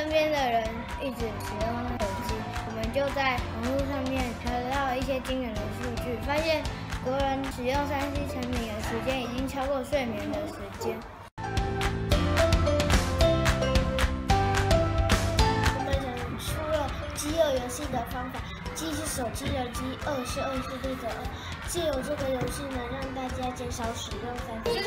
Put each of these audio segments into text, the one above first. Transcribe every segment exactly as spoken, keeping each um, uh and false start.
身边的人一直使用手机，我们就在网络上面得到一些惊人的数据，发现国人使用三 C 产品的时间已经超过睡眠的时间。我们想出了饥饿游戏的方法，既是手机的饥，饿是饿是力的饿。借由这个游戏能让大家减少使用三 C。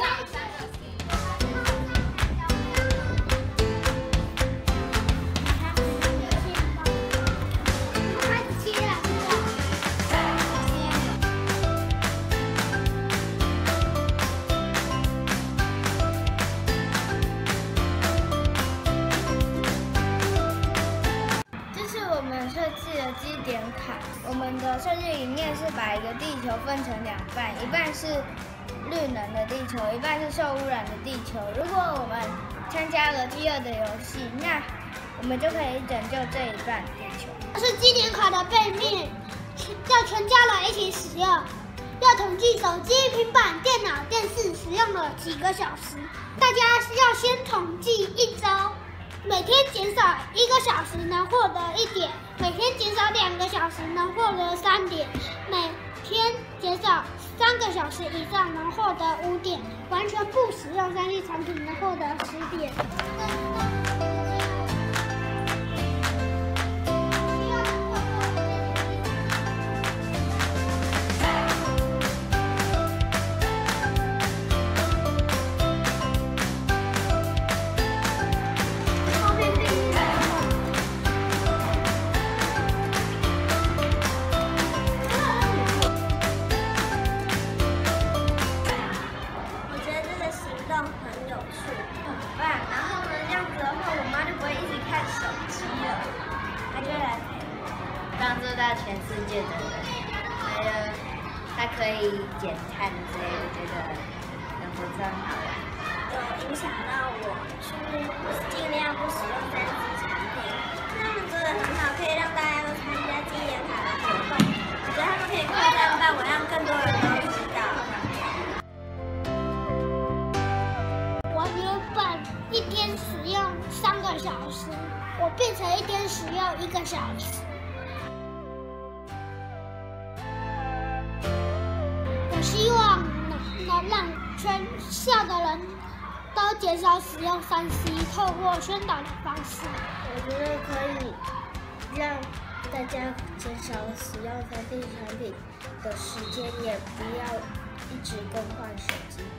我们设计了基点卡，我们的设计理念是把一个地球分成两半，一半是绿能的地球，一半是受污染的地球。如果我们参加了饥饿的游戏，那我们就可以拯救这一半地球。 这是基点卡的背面，要全家人一起使用，要统计手机、平板、电脑、电视使用了几个小时，大家要先统计一周。每天减少一个小时能获得一点，每天减少两个小时能获得三点，每天减少三个小时以上能获得五点，完全不使用三 C 产品能获得十点。 很有趣，很棒。然后呢，这样子的话，我妈就不会一直看手机了，她就来陪我，帮助到全世界的人。还有，她可以减碳之类的，觉得很不错，好玩。有影响到我去尽量不使用三 C 产品，他们做的很好，可以让大家都参加基点卡的活动。我觉得他们可以扩散到我，让更多人都知道。 一天使用三个小时，我变成一天使用一个小时。我希望能能让全校的人都减少使用三 C， 透过宣导的方式， 我觉得可以让大家减少使用三 C 产品的时间，也不要一直更换手机。